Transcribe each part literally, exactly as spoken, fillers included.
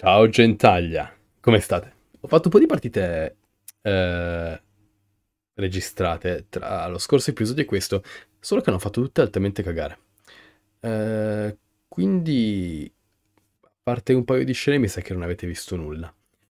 Ciao gentaglia, come state? Ho fatto un po' di partite eh, registrate tra lo scorso episodio e questo, solo che hanno fatto tutte altamente cagare. Eh, quindi, a parte un paio di scene, mi sa che non avete visto nulla.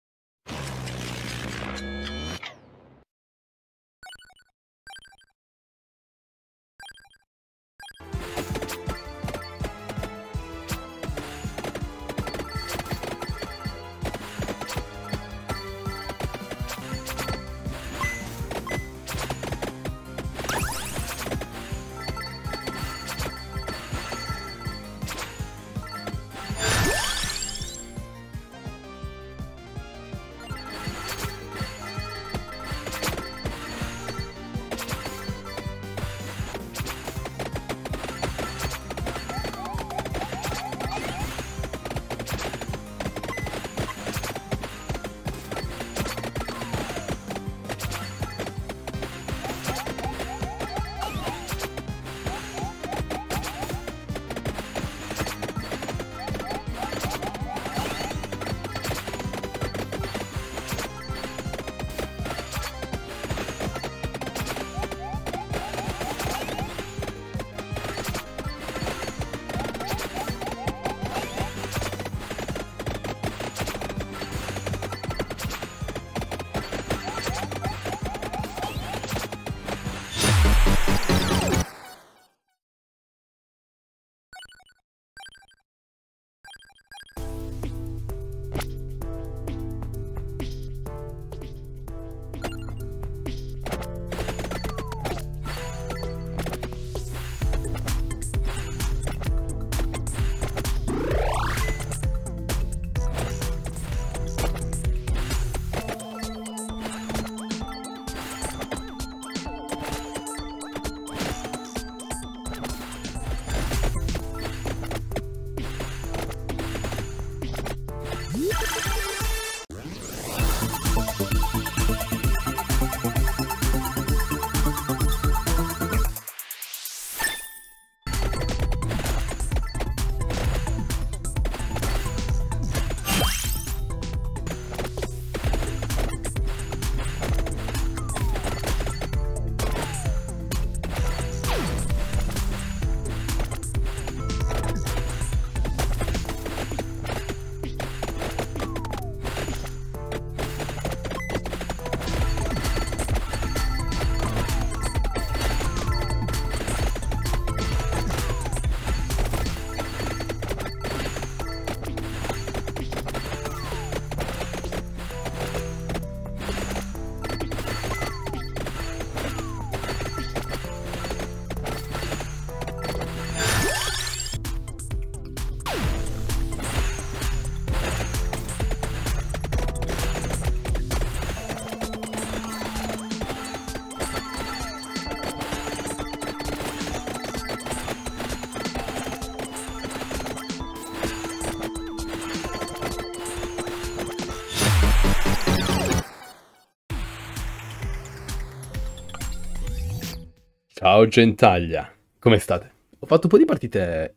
Ciao gentaglia, come state? Ho fatto un po' di partite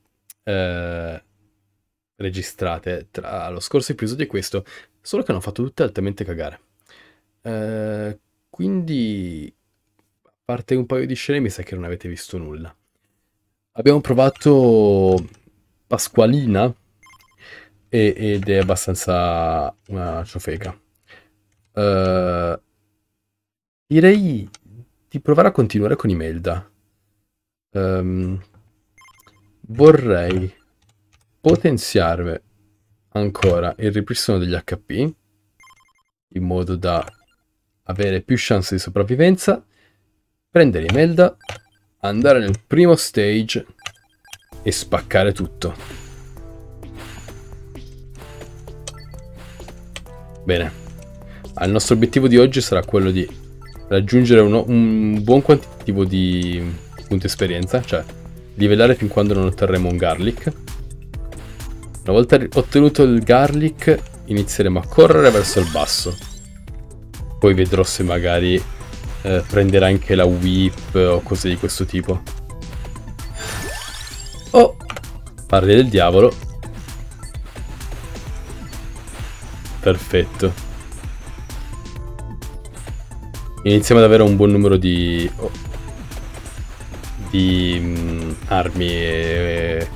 eh, registrate tra lo scorso episodio e questo, solo che hanno fatto tutte altamente cagare. Eh, quindi, a parte un paio di scene, mi sa che non avete visto nulla. Abbiamo provato Pasqualina e- ed è abbastanza una ciofeca. Eh, direi di provare a continuare con Imelda. Ehm, vorrei potenziare ancora il ripristino degli H P in modo da avere più chance di sopravvivenza, prendere Imelda, andare nel primo stage e spaccare tutto. Bene, il nostro obiettivo di oggi sarà quello di raggiungere uno, un buon quantitativo di punti esperienza, cioè livellare fin quando non otterremo un garlic. Una volta ottenuto il garlic inizieremo a correre verso il basso, poi vedrò se magari eh, prendere anche la whip o cose di questo tipo. Oh, parli del diavolo. Perfetto. Iniziamo ad avere un buon numero di... Oh, di mh, armi e...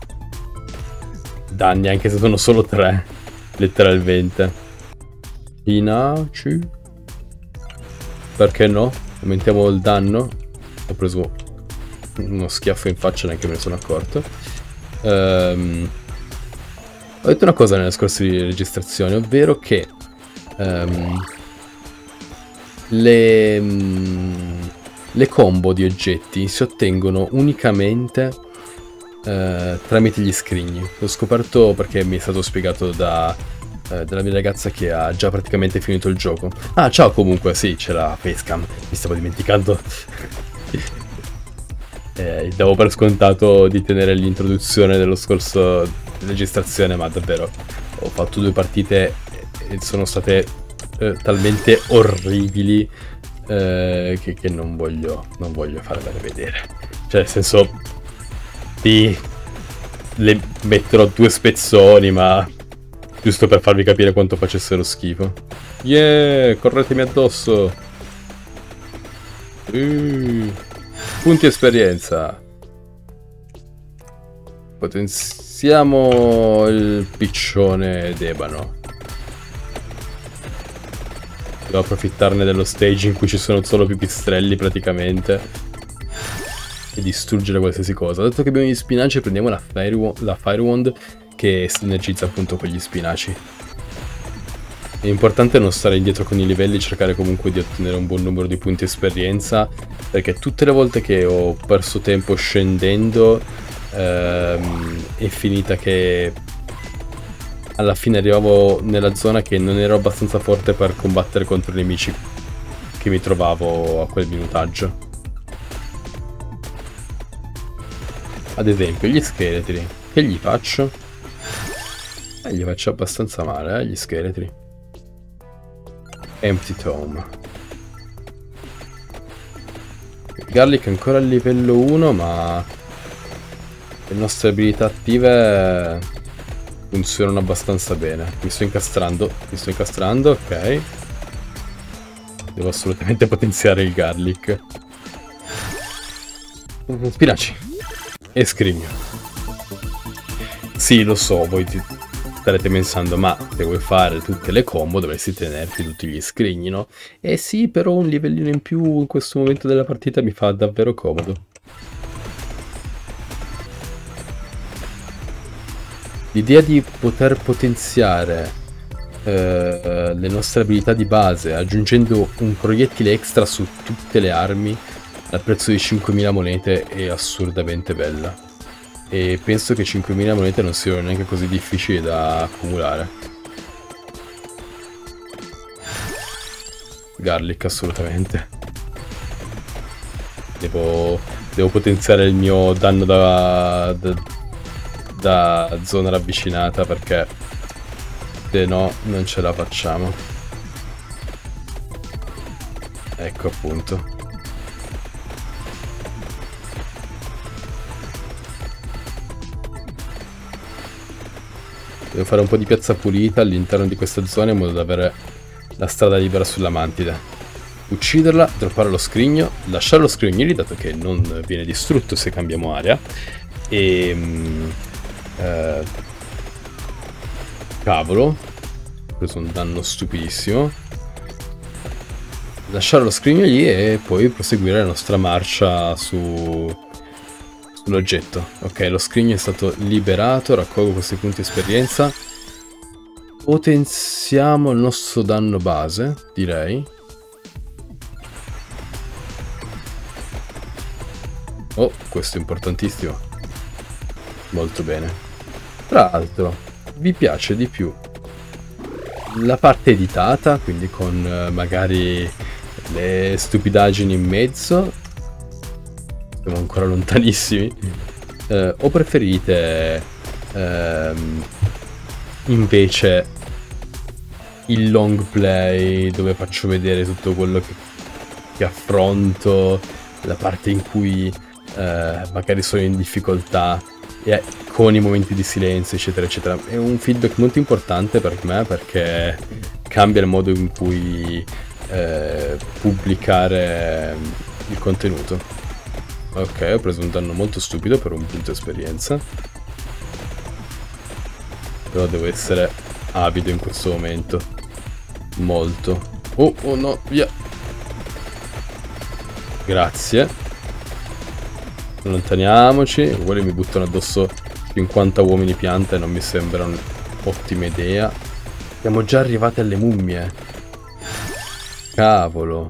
danni, anche se sono solo tre, letteralmente. Pinaci. Perché no? Aumentiamo il danno. Ho preso uno schiaffo in faccia, neanche me ne sono accorto. Um, ho detto una cosa nelle scorse registrazioni, ovvero che um, le, um, le combo di oggetti si ottengono unicamente uh, tramite gli scrigni. L'ho scoperto perché mi è stato spiegato da, uh, dalla mia ragazza che ha già praticamente finito il gioco. Ah, ciao comunque, sì, c'è la facecam, mi stavo dimenticando. Eh, davo per scontato di tenere l'introduzione dello scorso registrazione, ma davvero ho fatto due partite e sono state eh, talmente orribili eh, che, che non voglio non voglio farvele vedere. Cioè, nel senso, sì, le metterò due spezzoni, ma giusto per farvi capire quanto facessero schifo. Yeah, corretemi addosso. Uh. Punti esperienza. Potenziamo il piccione d'ebano. Devo approfittarne dello stage in cui ci sono solo pipistrelli praticamente e distruggere qualsiasi cosa. Dato che abbiamo gli spinaci, prendiamo la Fire, la Fire Wand che sinergizza appunto con gli spinaci. È importante non stare indietro con i livelli, cercare comunque di ottenere un buon numero di punti esperienza, perché tutte le volte che ho perso tempo scendendo ehm, è finita che alla fine arrivavo nella zona che non ero abbastanza forte per combattere contro i nemici che mi trovavo a quel minutaggio. Ad esempio gli scheletri, che gli faccio? Eh, gli faccio abbastanza male, eh, gli scheletri. Empty Tome. Il Garlic è ancora a livello uno, ma le nostre abilità attive funzionano abbastanza bene. Mi sto incastrando, mi sto incastrando, ok. Devo assolutamente potenziare il Garlic. Spinaci. E scrigno. Sì, lo so, voi ti... starete pensando, ma se vuoi fare tutte le combo dovresti tenerti tutti gli scrigni, no? Eh sì, però un livellino in più in questo momento della partita mi fa davvero comodo. L'idea di poter potenziare eh, le nostre abilità di base aggiungendo un proiettile extra su tutte le armi al prezzo di cinquemila monete è assurdamente bella. E penso che cinquemila monete non siano neanche così difficili da accumulare. Garlic, assolutamente. Devo, devo potenziare il mio danno da, da, da zona ravvicinata, perché se no non ce la facciamo. Ecco appunto. Devo fare un po' di piazza pulita all'interno di questa zona in modo da avere la strada libera sulla mantide. Ucciderla, droppare lo scrigno, lasciare lo scrigno lì dato che non viene distrutto se cambiamo area. E... Mm, eh, cavolo, ho preso un danno stupidissimo. Lasciare lo scrigno lì e poi proseguire la nostra marcia su... l'oggetto. Ok, lo scrigno è stato liberato, raccolgo questi punti esperienza. Potenziamo il nostro danno base, direi. Oh, questo è importantissimo. Molto bene. Tra l'altro, vi piace di più la parte editata, quindi con eh, magari le stupidaggini in mezzo? Siamo ancora lontanissimi. Eh, o preferite ehm, invece il long play dove faccio vedere tutto quello che, che affronto, la parte in cui eh, magari sono in difficoltà e con i momenti di silenzio, eccetera, eccetera. È un feedback molto importante per me perché cambia il modo in cui eh, pubblicare il contenuto. Ok, ho preso un danno molto stupido per un punto esperienza. Però devo essere avido in questo momento. Molto. Oh, oh no, via. Grazie. Allontaniamoci. Quelli mi buttano addosso cinquanta uomini pianta e non mi sembra un'ottima idea. Siamo già arrivati alle mummie. Cavolo.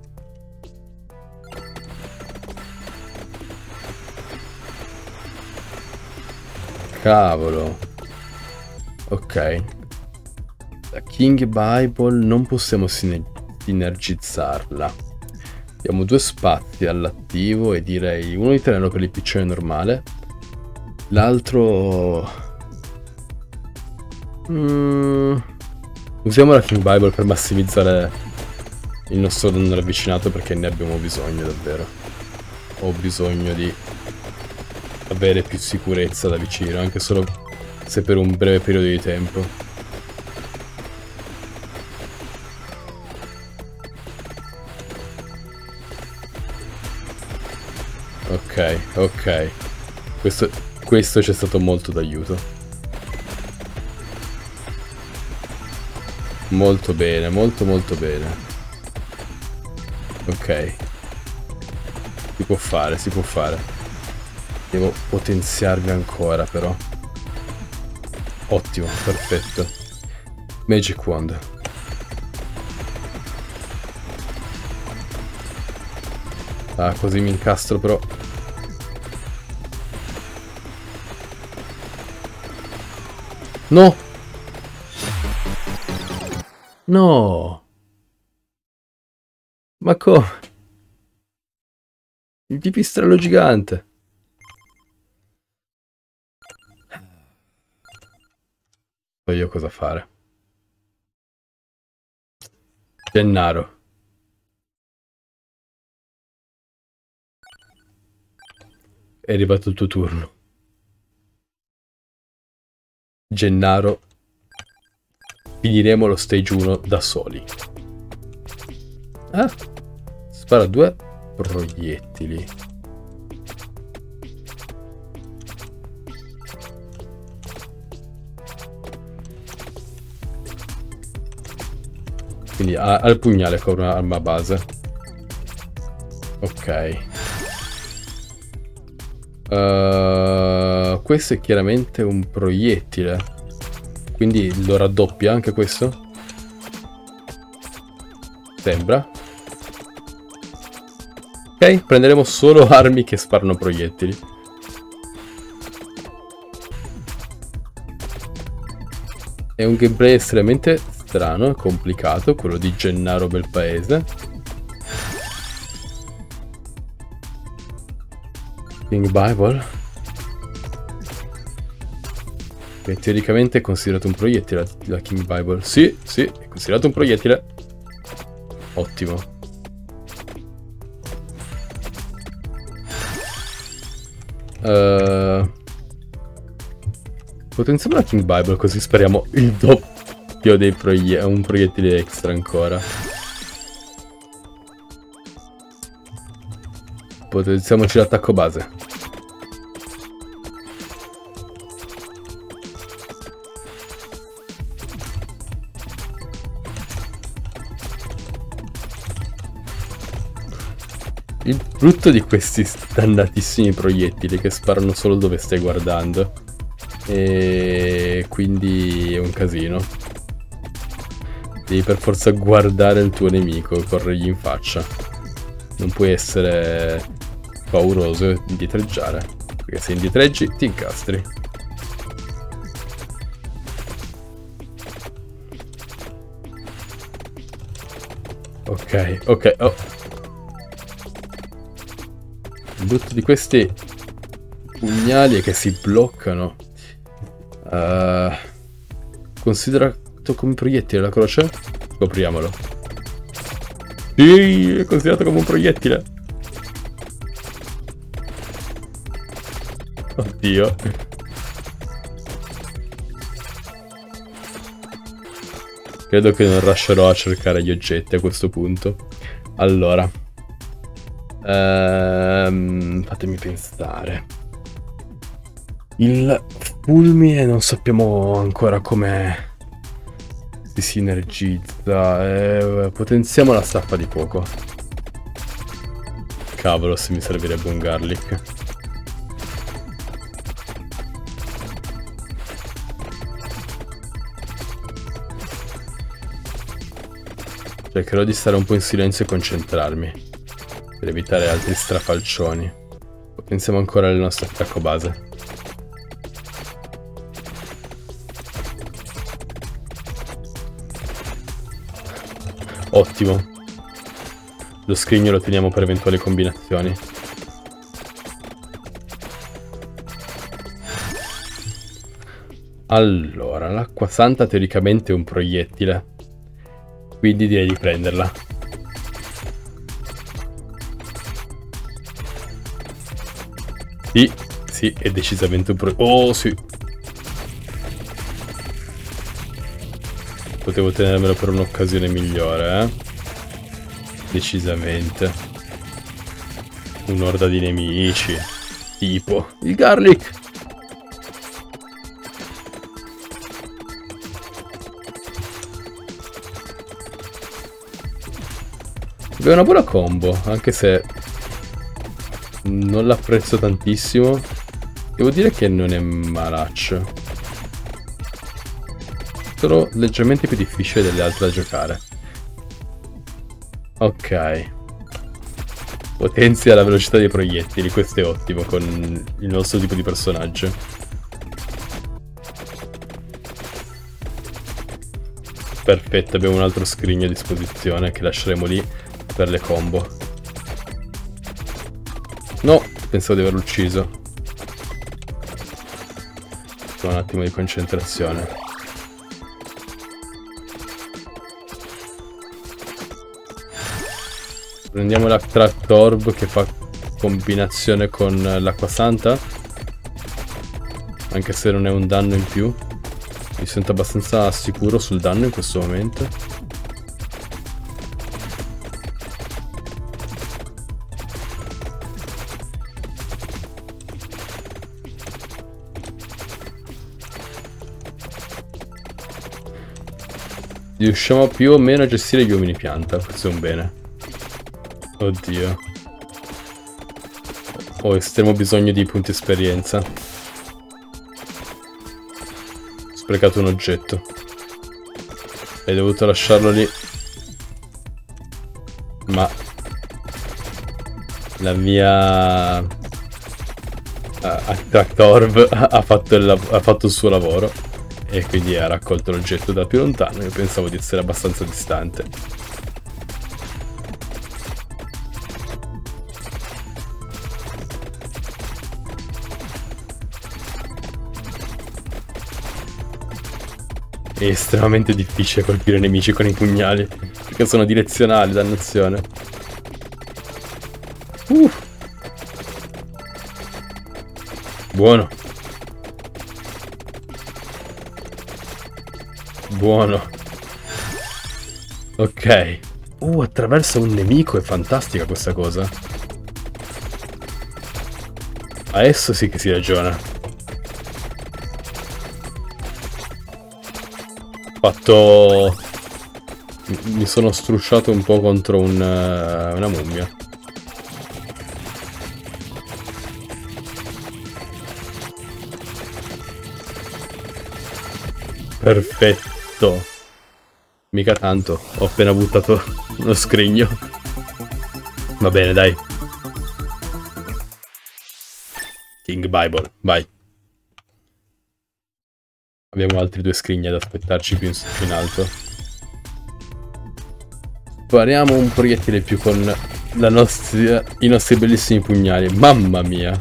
Cavolo. Ok. La King Bible non possiamo sine sinergizzarla. Abbiamo due spazi all'attivo e direi uno di terreno per il piccione normale. L'altro... Mm... Usiamo la King Bible per massimizzare il nostro danno ravvicinato perché ne abbiamo bisogno davvero. Ho bisogno di avere più sicurezza da vicino, anche solo se per un breve periodo di tempo. Ok, ok. Questo, questo c'è stato molto d'aiuto. Molto bene, molto molto bene. Ok. Si può fare, si può fare. Devo potenziarmi ancora però. Ottimo, perfetto. Magic Wand. Ah, così mi incastro però. No! No! Ma come? Il pipistrello gigante. So io cosa fare. Gennaro. È arrivato il tuo turno. Gennaro. Finiremo lo stage uno da soli. Ah. Spara due proiettili. Quindi ha, ha il pugnale con un'arma base. Ok. Uh, questo è chiaramente un proiettile. Quindi lo raddoppia anche questo? Sembra. Ok, prenderemo solo armi che sparano proiettili. È un gameplay estremamente strano e complicato, quello di Gennaro Belpaese. King Bible. Che teoricamente è considerato un proiettile la King Bible. Sì, sì, è considerato un proiettile. Ottimo. Uh, potenziamo la King Bible così spariamo il doppio dei proiettili. Un proiettile extra ancora. Potenziamoci l'attacco base. Il brutto di questi dannatissimi proiettili che sparano solo dove stai guardando. E quindi è un casino. Devi per forza guardare il tuo nemico e corrergli in faccia. Non puoi essere pauroso e indietreggiare. Perché se indietreggi ti incastri. Ok, ok, oh. Il brutto di questi pugnali è che si bloccano. Uh, considerato come proiettile la croce? Scopriamolo. Sì, è considerato come un proiettile. Oddio. Credo che non rusherò a cercare gli oggetti a questo punto. Allora. Ehm, fatemi pensare. Il fulmine non sappiamo ancora come si sinergizza. Eh, potenziamo la staffa di fuoco. Cavolo, se mi servirebbe un garlic. Cercherò di stare un po' in silenzio e concentrarmi per evitare altri strafalcioni. Pensiamo ancora al nostro attacco base. Ottimo. Lo scrigno lo teniamo per eventuali combinazioni. Allora, l'acqua santa teoricamente è un proiettile, quindi direi di prenderla. Sì, sì, è decisamente un proiettile. Oh, sì. Potevo tenermelo per un'occasione migliore, eh. Decisamente. Un'orda di nemici. Tipo il garlic. È una buona combo, anche se non l'apprezzo tantissimo. Devo dire che non è malaccio. Solo leggermente più difficile delle altre da giocare. Ok. Potenzia la velocità dei proiettili, questo è ottimo con il nostro tipo di personaggio. Perfetto, abbiamo un altro scrigno a disposizione che lasceremo lì per le combo. No, pensavo di averlo ucciso. Un attimo di concentrazione. Prendiamo la Tract Orb che fa combinazione con l'acqua santa. Anche se non è un danno in più. Mi sento abbastanza sicuro sul danno in questo momento. Riusciamo più o meno a gestire gli uomini pianta, questo è un bene. Oddio. Ho estremo bisogno di punti esperienza. Ho sprecato un oggetto. Hai dovuto lasciarlo lì. Ma la mia uh, Attract Orb ha fatto, il ha fatto il suo lavoro. E quindi ha raccolto l'oggetto da più lontano. Io pensavo di essere abbastanza distante. È estremamente difficile colpire nemici con i pugnali, perché sono direzionali, dannazione. Uh. Buono. Buono. Ok. Uh, attraverso un nemico, è fantastica questa cosa. Adesso sì che si ragiona. Fatto... Mi sono strusciato un po' contro un, uh, una mummia. Perfetto. Mica tanto. Ho appena buttato uno scrigno. Va bene, dai. King Bible, vai. Abbiamo altri due scrigni ad aspettarci più in, più in alto. Spariamo un proiettile più con la nostra, i nostri bellissimi pugnali. Mamma mia.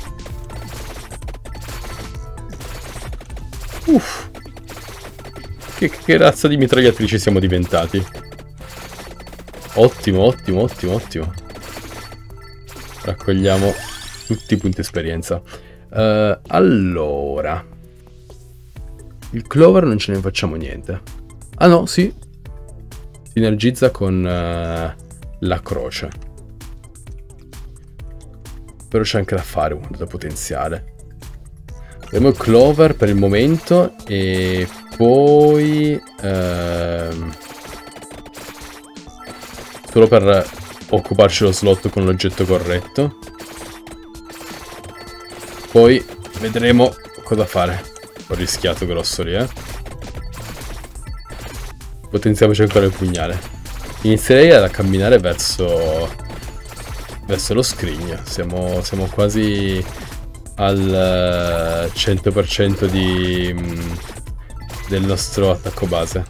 Uff. Che, che razza di mitragliatrici siamo diventati. Ottimo, ottimo, ottimo, ottimo. Raccogliamo tutti i punti esperienza. Uh, allora. Il Clover non ce ne facciamo niente. Ah no, sì. Sinergizza con uh, la croce. Però c'è anche da fare uno da potenziare. Abbiamo il Clover per il momento. E poi... Uh, solo per occuparci lo slot con l'oggetto corretto. Poi vedremo cosa fare. Ho rischiato grosso lì, eh. Potenziamoci ancora il pugnale. Inizierei a camminare verso... verso lo scrigno. Siamo, siamo quasi al cento per cento di... del nostro attacco base.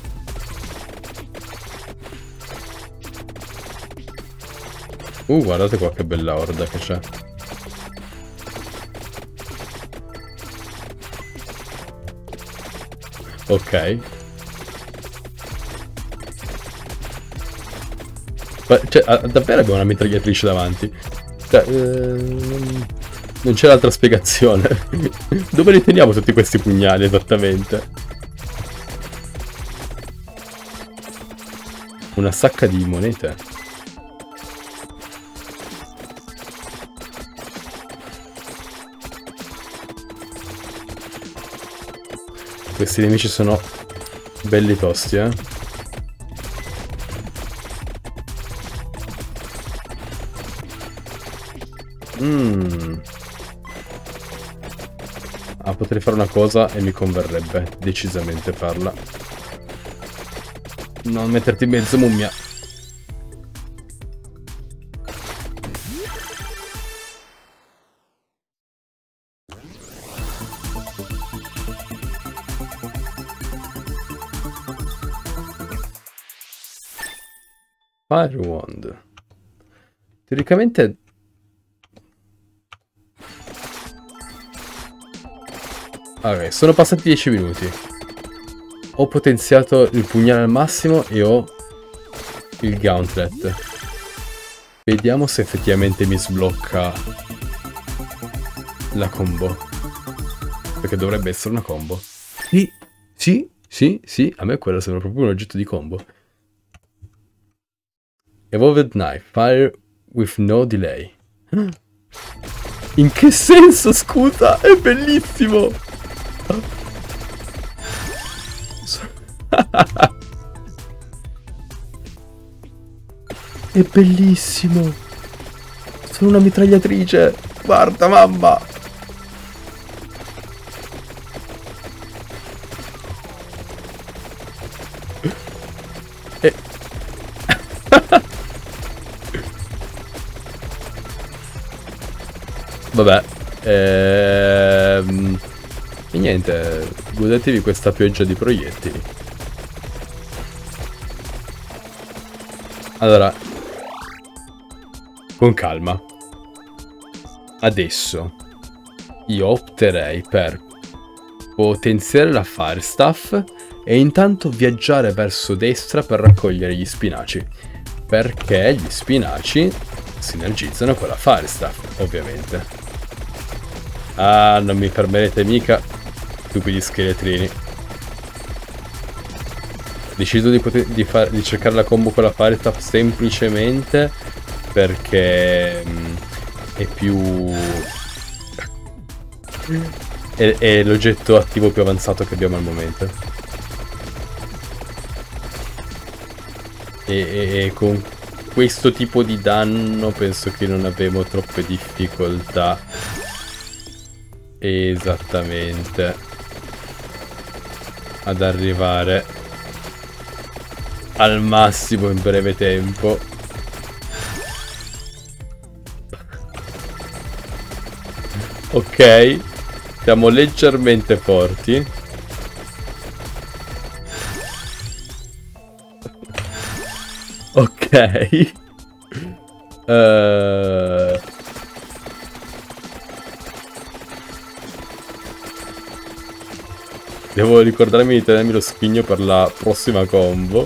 Uh, guardate qua che bella orda che c'è. Ok. Ma, cioè, davvero abbiamo una mitragliatrice davanti? Cioè, eh, non c'è altra spiegazione. Dove li teniamo tutti questi pugnali esattamente? Una sacca di monete. Questi nemici sono belli tosti, eh. Mmm. Ah, potrei fare una cosa e mi converrebbe decisamente farla. Non metterti in mezzo, mummia. Fire Wand. Teoricamente... Ok, sono passati dieci minuti. Ho potenziato il pugnale al massimo e ho il gauntlet. Vediamo se effettivamente mi sblocca la combo. Perché dovrebbe essere una combo. Sì, sì, sì, sì. A me quello sembra proprio un oggetto di combo. Evolved Knife. Fire with no delay. In che senso, scusa? È bellissimo! È bellissimo! Sono una mitragliatrice! Guarda, mamma! E... Vabbè. Ehm... E niente, godetevi questa pioggia di proiettili. Allora, con calma. Adesso io opterei per potenziare la Fire Staff e intanto viaggiare verso destra per raccogliere gli spinaci. Perché gli spinaci sinergizzano con la Fire Staff, ovviamente. Ah, non mi fermerete mica, stupidi scheletrini. Decido di, poter, di, far, di cercare la combo con la Fire Staff semplicemente perché mh, è più... è, è l'oggetto attivo più avanzato che abbiamo al momento. E, e, e con questo tipo di danno penso che non avremo troppe difficoltà. Esattamente. Ad arrivare al massimo in breve tempo. Ok. Siamo leggermente forti. Ok. uh... Devo ricordarmi di tenermi lo spigno per la prossima combo.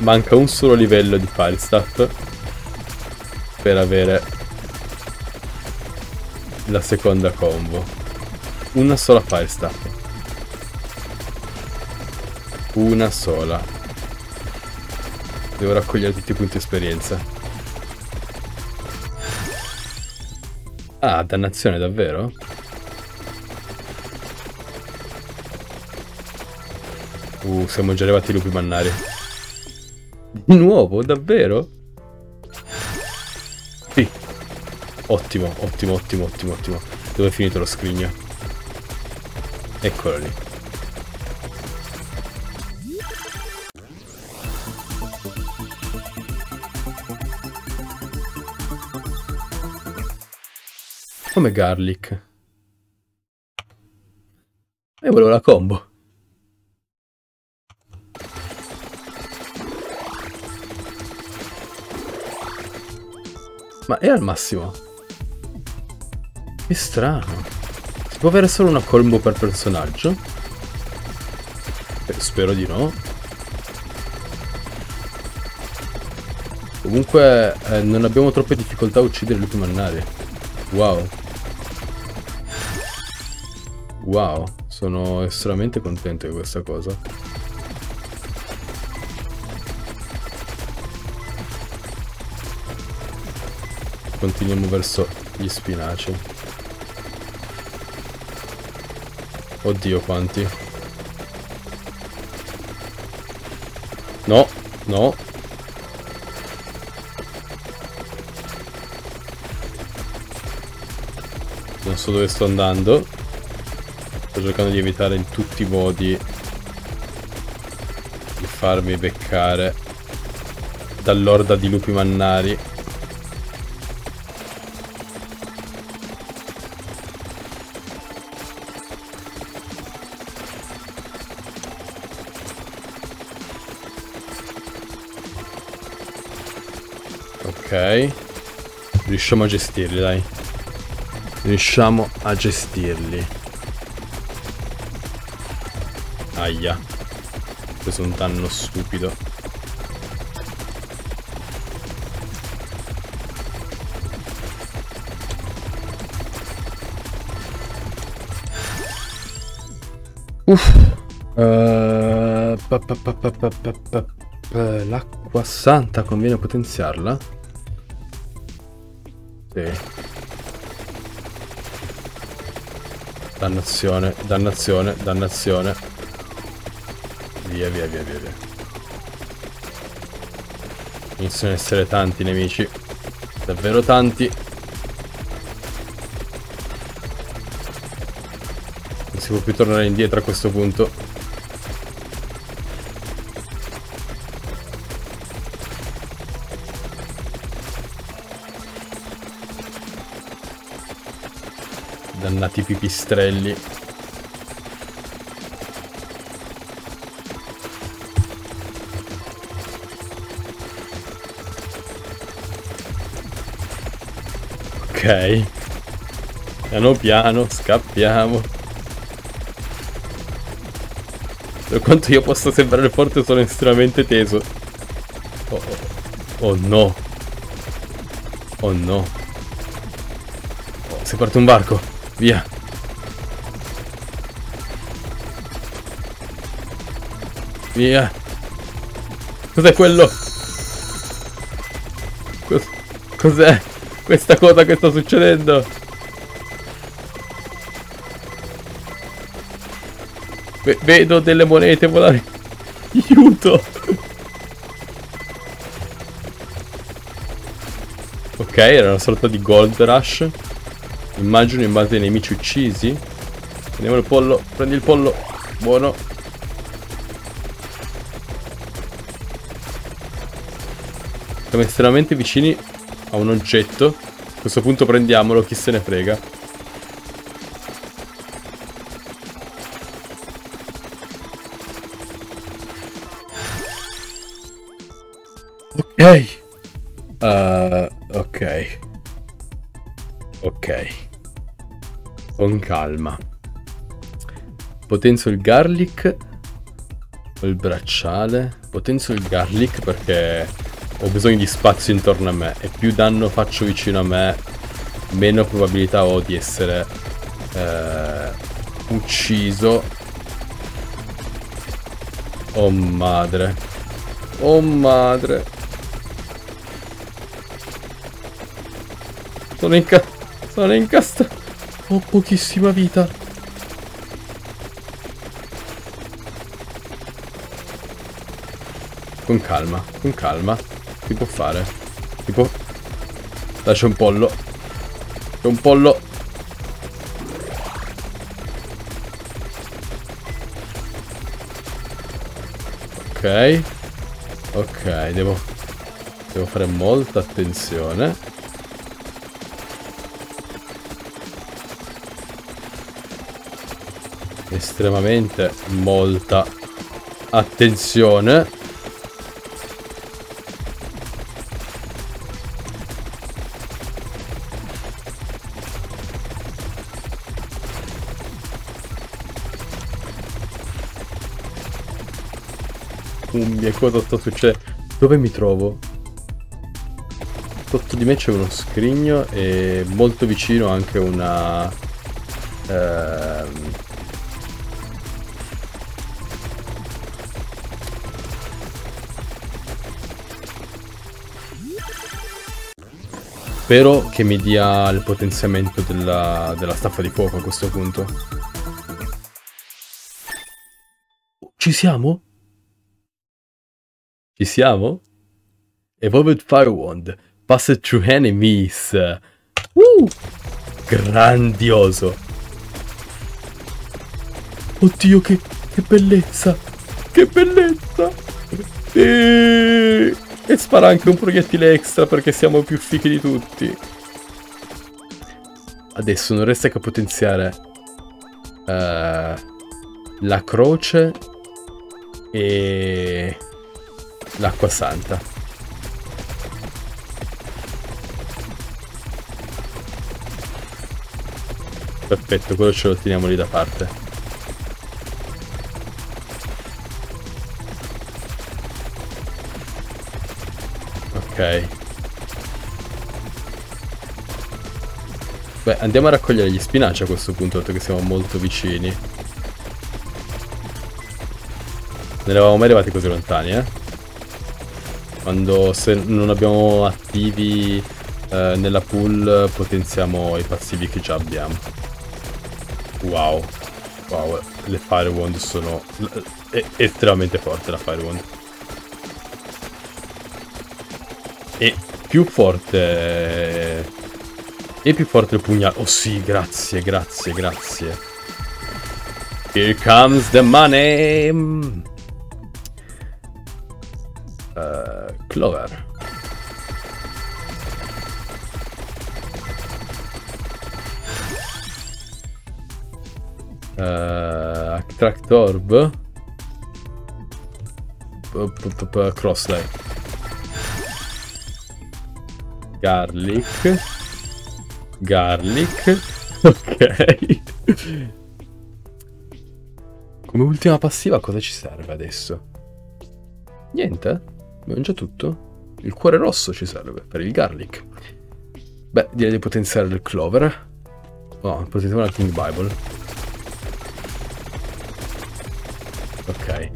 manca un solo livello di Falstaff per avere la seconda combo. Una sola Falstaff. Una sola. Devo raccogliere tutti i punti esperienza. Ah, dannazione, davvero? Uh, siamo già arrivati ai lupi mannari. Di nuovo, davvero? Sì. Ottimo, ottimo, ottimo, ottimo, ottimo. Dove è finito lo scrigno? Eccolo lì. Come garlic? E volevo la combo. Ma è al massimo? Che strano. Si può avere solo una combo per personaggio? Beh, spero di no. Comunque eh, non abbiamo troppe difficoltà a uccidere i lupi mannari. Wow. Wow, sono estremamente contento di questa cosa. Continuiamo verso gli spinaci. Oddio quanti. No, no. Non so dove sto andando. Sto cercando di evitare in tutti i modi di farmi beccare dall'orda di lupi mannari. Ok. Riusciamo a gestirli, dai. Riusciamo a gestirli. Aia. Ho preso un danno stupido. Uff. Uh, L'acqua santa conviene potenziarla? Sì. Dannazione, dannazione, dannazione. Via, via, via, via, via. Iniziano ad essere tanti nemici. Davvero tanti. Non si può più tornare indietro a questo punto. Dannati pipistrelli. Ok. Piano piano, scappiamo. Per quanto io possa sembrare forte, sono estremamente teso. Oh, oh, oh no. Oh no. Oh, si parte un barco. Via. Via. Cos'è quello? Cos- Cos'è questa cosa che sta succedendo? V- vedo delle monete volare. Aiuto. Ok, era una sorta di gold rush. Immagino in base ai nemici uccisi. Prendiamo il pollo. Prendi il pollo. Buono. Siamo estremamente vicini a un oggetto. A questo punto prendiamolo, chi se ne frega. Ok. Uh, ok. Ok. Con calma. Potenzio il garlic. Ho il bracciale. Potenzio il garlic perché ho bisogno di spazio intorno a me. E più danno faccio vicino a me, meno probabilità ho di essere eh, ucciso. Oh madre. Oh madre. Sono inca... Sono incastrato. Ho pochissima vita. Con calma, con calma. Si può fare. Si può... Lascia un pollo. C'è un pollo. Ok. Ok, devo... Devo fare molta attenzione. Estremamente molta attenzione. Cumbia, cosa sta succedendo? Dove mi trovo? Sotto di me c'è uno scrigno e molto vicino anche una... Ehm... Spero che mi dia il potenziamento della, della staffa di fuoco a questo punto. Ci siamo? Ci siamo? Evolved Fire Wand. Passed through enemies. Uh! Grandioso. Oddio, che, che bellezza. Che bellezza. E... E spara anche un proiettile extra perché siamo più fichi di tutti. Adesso non resta che potenziare uh, la croce e l'acqua santa. Perfetto, quello ce lo teniamo lì da parte. Ok. Beh, andiamo a raccogliere gli spinaci a questo punto, dato che siamo molto vicini. Non eravamo mai arrivati così lontani, eh? Quando se non abbiamo attivi eh, nella pool, potenziamo i passivi che già abbiamo. Wow. Wow, le Fire Wand sono... È estremamente forte la Fire Wand. E più forte... E più forte il pugnale. Oh sì, grazie, grazie, grazie. Here comes the money. Uh, Clover. Uh, Attract Orb. Crosslay. Garlic. Garlic. Ok. Come ultima passiva cosa ci serve adesso? Niente? Abbiamo già tutto? Il cuore rosso ci serve per il garlic. Beh, direi di potenziare il clover. No, potenziamo la King Bible. Ok.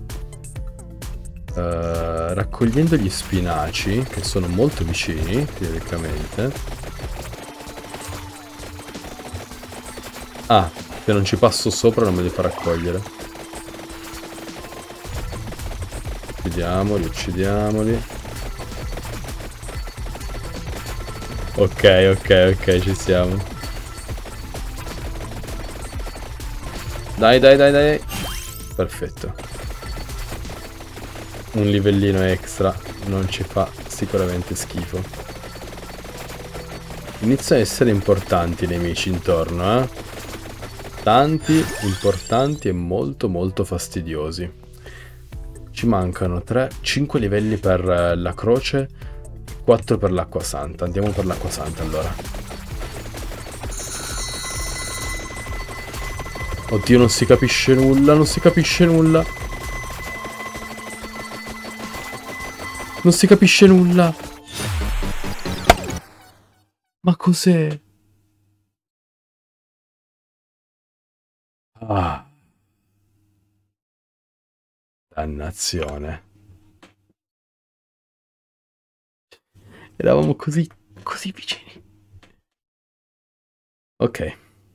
Uh, raccogliendo gli spinaci, che sono molto vicini, teoricamente. Ah, se non ci passo sopra non me li fa raccogliere. Uccidiamoli, uccidiamoli. Ok, ok, ok, ci siamo. Dai, dai, dai, dai. Perfetto. Un livellino extra non ci fa sicuramente schifo. Iniziano a essere importanti i nemici intorno, eh. Tanti, importanti e molto molto fastidiosi. Ci mancano tre, cinque livelli per la croce, quattro per l'acqua santa. Andiamo per l'acqua santa allora. Oddio, non si capisce nulla, non si capisce nulla. Non si capisce nulla. Ma cos'è? Ah. Dannazione. Eravamo così, così vicini. Ok.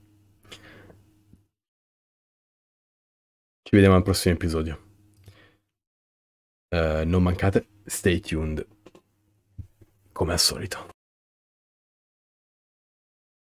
Ci vediamo al prossimo episodio. Uh, non mancate, stay tuned. Come al solito.